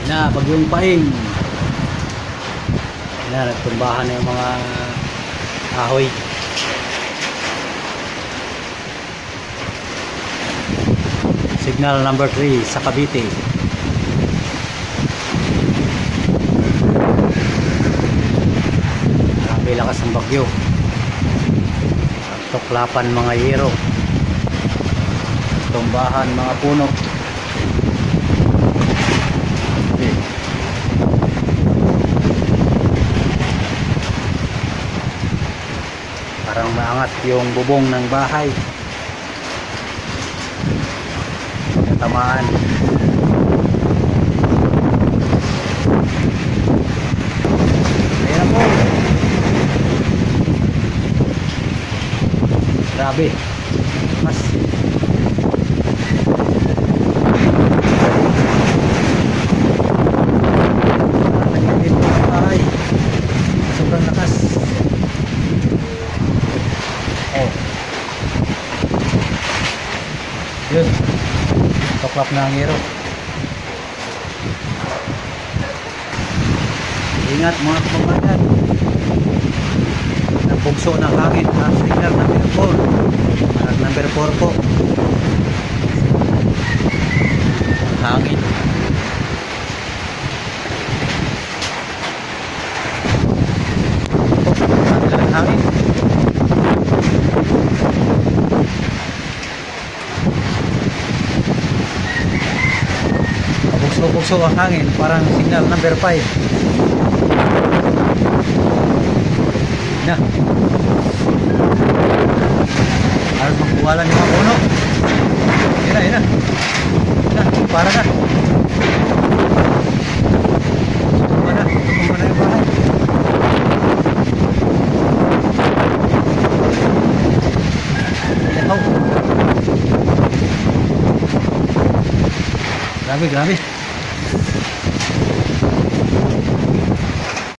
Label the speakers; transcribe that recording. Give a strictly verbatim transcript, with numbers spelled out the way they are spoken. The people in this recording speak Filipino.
Speaker 1: na bagyong Paing. Na nagtumbahan na yung mga kahoy. Signal number three sa Cavite. Grabe lakas ng bagyo. Tuklapan mga yero. Tumbahan mga puno. Okay. Parang maangat yung bubong ng bahay. Tamaan. Ayan po. Grabe. Mas sobrang lakas. Oh. Yun. Toklap na ang hero. Ingat mga kababayan. Nagbugso ng hangin. Signal number four. Number four po. Hangin. Ang hangin. Bugso-bugso ang hangin, parang signal number five. Na. Harus magkuwalan yung mga puno. Yan na, yan na. Yan na, para na. Tumba na, tumba na yung bahay. Yan, oh. Grabe, grabe.